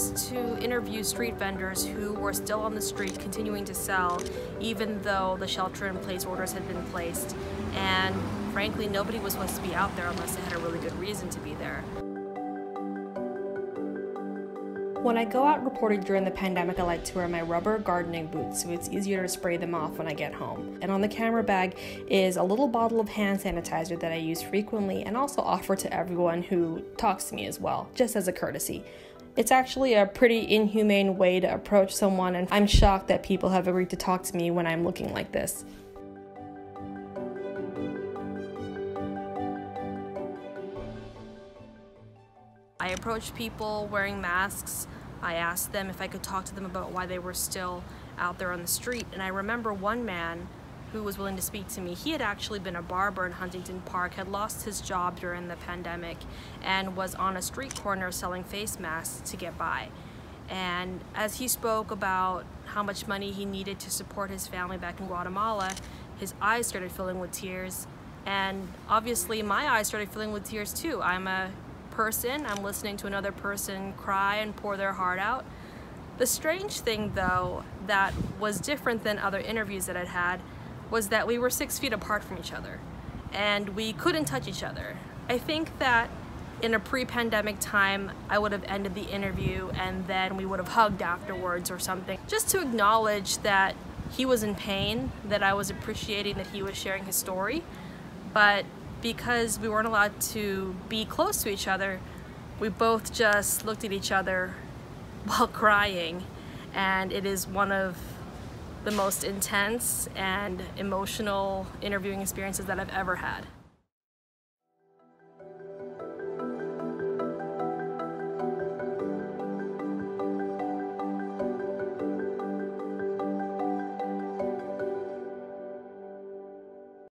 was to interview street vendors who were still on the street continuing to sell even though the shelter-in-place orders had been placed. And frankly, nobody was supposed to be out there unless they had a really good reason to be there. When I go out reporting during the pandemic, I like to wear my rubber gardening boots so it's easier to spray them off when I get home. And on the camera bag is a little bottle of hand sanitizer that I use frequently and also offer to everyone who talks to me as well, just as a courtesy. It's actually a pretty inhumane way to approach someone, and I'm shocked that people have agreed to talk to me when I'm looking like this. I approached people wearing masks. I asked them if I could talk to them about why they were still out there on the street. And I remember one man who was willing to speak to me. He had actually been a barber in Huntington Park, had lost his job during the pandemic, and was on a street corner selling face masks to get by. And as he spoke about how much money he needed to support his family back in Guatemala, his eyes started filling with tears. And obviously my eyes started filling with tears too. I'm a person, I'm listening to another person cry and pour their heart out. The strange thing though that was different than other interviews that I'd had was that we were 6 feet apart from each other and we couldn't touch each other. I think that in a pre-pandemic time I would have ended the interview and then we would have hugged afterwards or something, just to acknowledge that he was in pain, that I was appreciating that he was sharing his story. But because we weren't allowed to be close to each other, we both just looked at each other while crying, and it is one of the most intense and emotional interviewing experiences that I've ever had.